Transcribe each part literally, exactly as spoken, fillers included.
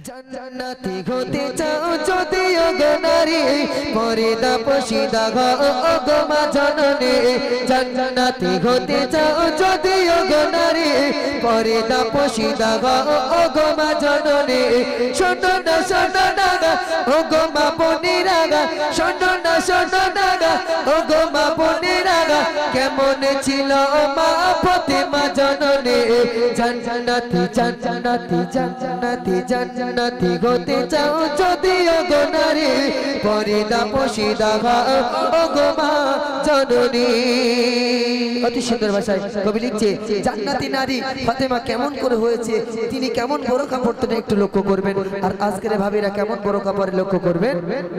জান্নাতি হতে চাও যদিও গো নারী পর্দা পশিদা গো গো মা জননী জান্নাতি হতে চাও যদিও গো নারী পর্দা পশিদা গো গো মা জননী শোনো না শোনো না ও গো মা বোনেরা শোনো না শোনো না ও গো মা বোনেরা কেমন ছিল মা ফাতেমা জননী জান্নাতি জান্নাতি জান্নাতি জান্নাতি হতে চাও যদিও গো নারী পর্দা পশিদা ও গো মা জননী। অতি সুন্দর ভাষায় কবি লিখছে জান্নাতি নারী ফাতেমা কেমন করে হয়েছে, তিনি কেমন বোরকা পরতেন একটু লক্ষ্য করবেন, আর আজকের ভাবিরা কেমন বোরকা পরে লক্ষ্য করবেন।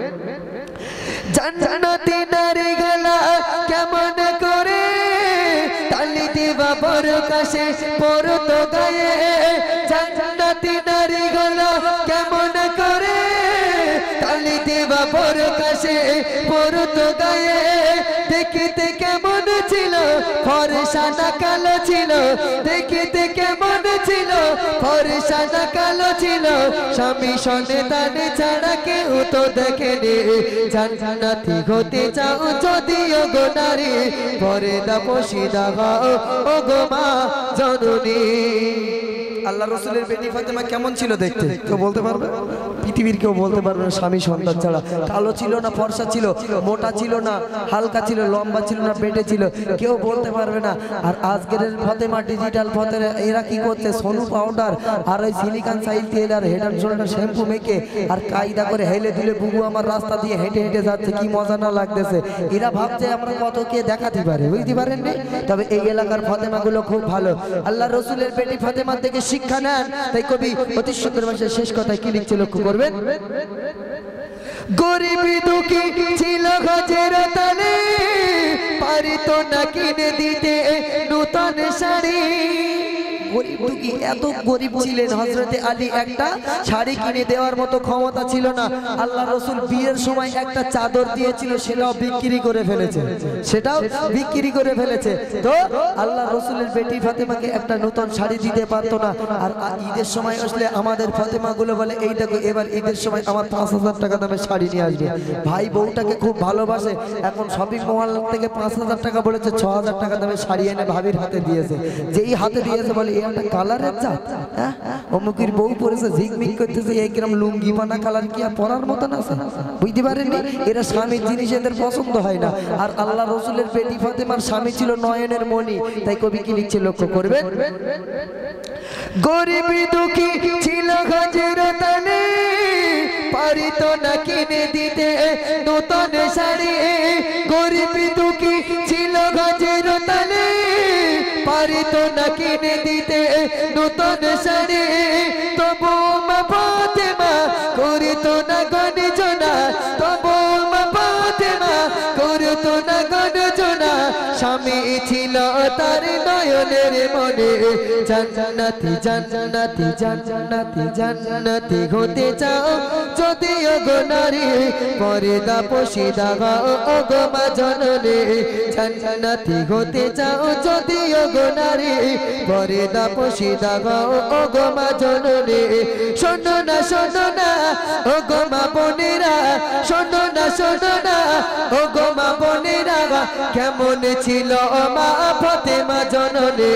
জান্নাতি নারী গলা কেমন করে তালি দিবা বরকাশে পরতো গায়ে, জান্নাতি নারী গলা কেমন করে তালি দিবা বরকাশে পরতো গায়ে, দেখিতে কেমন ছিল ফর্সা না কালো ছিল, দেখিতে কেমন ছিল ফর্সা না কালো ছিল, স্বামী সন্তান ছাড়া কেউ তো দেখেনি জান্নাতি হতে চাও যদিও গো নারী পর্দা পশিদা ও গো মা জননী। আল্লাহ রসুলের বেটি ফাতেমা কেমন ছিল দেখতে কেউ বলতে পারবে? পৃথিবীর কেউ বলতে পারবে না স্বামী সন্তান ছাড়া। কালো ছিল না ফর্সা ছিল, মোটা ছিল না হালকা ছিল, লম্বা ছিল না বেটে ছিল, কেউ বলতে পারবে না। আর আজকের ফাতেমা ডিজিটাল ফাতেমা এরা কি করতে সোনু পাউডার আর ওই সিলিকন সাইল তেল আর হেড অ্যান্ড শোল্ডার শ্যাম্পু মেখে আর কায়দা করে হেলে দুলে বুবু আমার রাস্তা দিয়ে হেঁটে হেঁটে যাচ্ছে, কি মজা না লাগতেছে। এরা ভাবছে আমরা কত কে দেখাতে পারে, বুঝতে পারেননি? তবে এই এলাকার ফাতেমাগুলো খুব ভালো, আল্লাহ রসুলের বেটি ফাতেমা থেকে শিক্ষা নেন। তাই কবি অতি সুন্দর ভাষায় শেষ কথায় কি লিখছে লক্ষ্য করবেন। গরিব দুঃখী ছিল গজের তালে পারিত না কিনে দিতে নূতন শাড়ি, গরিব দুঃখী এত গরিব ছিলেন হযরতে আলী একটা শাড়ি কিনে দেওয়ার মতো ক্ষমতা ছিল না। আল্লাহ রসুল বিয়ের সময় একটা চাদর দিয়েছিল, সেটাও বিক্রি করে ফেলেছে, সেটাও বিক্রি করে ফেলেছে। তো আল্লাহ রসুলের বেটি ফাতেমাকে একটা নতুন শাড়ি দিতে পারতো না। আর ঈদের সময় আসলে আমাদের ফাতেমা গুলো বলে এই দেখো এবার ঈদের সময় আমার পাঁচ হাজার টাকা দামের শাড়ি নিয়ে আসবে। ভাই বউটাকে খুব ভালোবাসে, এখন শপিং মল থেকে পাঁচ হাজার টাকা বলেছে, ছ হাজার টাকা দামের শাড়ি এনে ভাবির হাতে দিয়েছে। যেই হাতে দিয়েছে বলে একটা কালারের জাত, হ্যাঁ অমুকের বউ পরেছে ঝিকমিক করতেছে, এই কিরম লুঙ্গি বানা কালার কি আর পরার মতন আছে? বুঝতে পারেননি? এরা স্বামীর জিনিস এদের পছন্দ হয় না। আর আল্লাহ রসুলের বেটি ফাতেমার স্বামী ছিল নয়নের মণি। তাই কবি কি লিখছে লক্ষ্য করবেন। গরিব দুঃখী ছিল গজের তালে পারিত না কিনে দিতে নতুন শাড়ি, গরিব দুঃখী ছিল গজের তালে পারিত না কিনে দিতে নতুন শাড়ি, তবু মা ফাতেমা করিত না গণজনা, তবু মা ফাতেমা করিত না গণজনা, স্বামী ছিল তার নয়নের মনে জান্নাতি জান্নাতি জান্নাতি জান্নাতি হতে চাও যদিও গো নারী পর্দা পশিদা ও গো মা জননী জান্নাতি হতে চাও যদিও গো নারী পর্দা পশিদা ও গো মা জননী। শোনো না শোনো না ও গো মা বোনেরা, শোনো না শোনো না ও গো মা বোনেরা কেমন ছিল মা ফাতেমা জননী